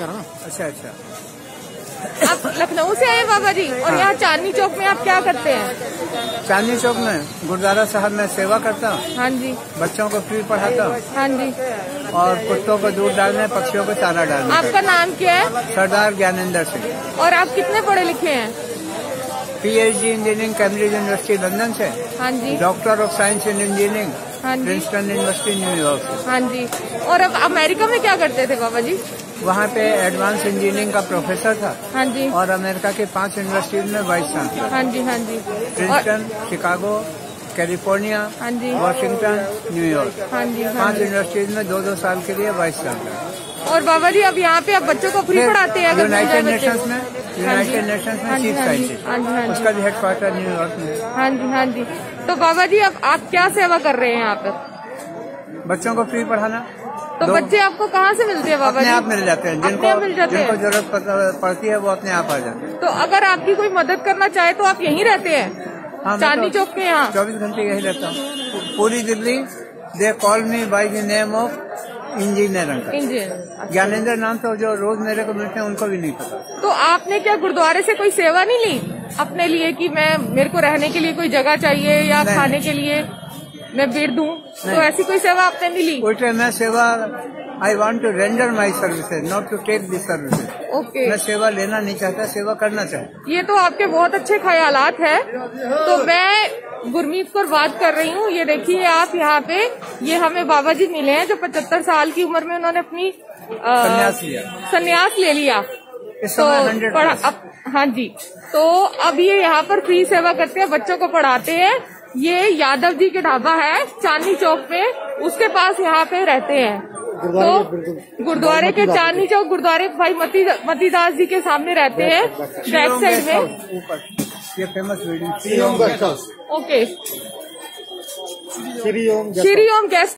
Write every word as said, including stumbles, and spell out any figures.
जा रहा ना। अच्छा अच्छा। आप लखनऊ से आए बाबा जी, और यहाँ चांदनी चौक में आप क्या करते हैं? चांदनी चौक में गुरुद्वारा साहब में सेवा करता हूँ। हाँ जी। बच्चों को फ्री पढ़ाता हूँ। हाँ जी। और कुत्तों को दूध डालने, पक्षियों को चारा डालने। आपका नाम क्या है? सरदार ज्ञानेंद्र सिंह। और आप कितने पढ़े लिखे हैं? PhD engineering Cambridge University London से। हाँ जी। Doctor of science in engineering हाँ जी। प्रिंसटन यूनिवर्सिटी न्यूयॉर्क से। हाँ जी। और अब अमेरिका में क्या करते थे बाबा जी? वहाँ पे एडवांस इंजीनियरिंग का प्रोफेसर था। हाँ जी। और अमेरिका के पांच यूनिवर्सिटीज में वाइस चांसलर। हाँ जी। हाँ जी। प्रिंसटन, शिकागो, कैलिफोर्निया, हाँ जी। Washington, New York. हाँ जी। हाँ पांच जी। यूनिवर्सिटीज में दो दो साल के लिए वाइस चांसलर। और बाबा जी अब यहाँ पे आप बच्चों को फ्री पढ़ाते हैं? अगर यूनाइटेड नेशंस में यूनाइटेड हाँ नेशंस जी, में चीफ हाँ जी, साइंटिस्ट, हाँ जी, हाँ जी। उसका भी हेडक्वार्टर न्यूयॉर्क में। हाँ जी। हाँ जी। तो बाबा जी अब आप क्या सेवा कर रहे हैं यहाँ पे? बच्चों को फ्री पढ़ाना। तो बच्चे आपको कहाँ से मिलते हैं बाबा जी? अपने आप मिल जाते हैं, जिनको अपने आप मिल जाते जिनको हैं। जरूरत पड़ती है वो अपने आप आ जाते हैं। तो अगर आपकी कोई मदद करना चाहे तो आप यहीं रहते हैं? हाँ, चांदनी चौक में यहाँ चौबीस घंटे यही रहता हूँ। पूरी Delhi they call me by the name of engineer uncle. Engineer. Gyanendra नाम तो जो रोज मेरे को मिलते हैं उनको भी नहीं पता। तो आपने क्या गुरुद्वारे से कोई सेवा नहीं ली अपने लिए कि मैं मेरे को रहने के लिए कोई जगह चाहिए या नहीं। खाने के लिए मैं बेड दूं? तो ऐसी कोई सेवा आपने नहीं ली? उल्टे मैं सेवा I want to render my services, not to take this services. Okay. मैं सेवा लेना नहीं चाहता, सेवा करना चाहता। ये तो आपके बहुत अच्छे ख्यालात है। तो मैं गुरमीत कौर बात कर रही हूँ। ये देखिए आप यहाँ पे, ये हमें बाबा जी मिले हैं जो पचहत्तर साल की उम्र में उन्होंने अपनी संन्यास लिया संन्यास ले लिया। इस तो समय हंड्रेड पढ़ा अब, हाँ जी। तो अब ये यहाँ पर फ्री सेवा करते हैं, बच्चों को पढ़ाते हैं। ये यादव जी के ढाबा है चांदनी चौक पे, उसके पास यहाँ पे रहते हैं। तो गुरुद्वारे के चांदनी चौक गुरुद्वारे भाई मती मतीदास जी के सामने रहते हैं, बैक साइड में। ऊपर ये famous building Shri Om guest house. Okay. Shri Om Shri Om guest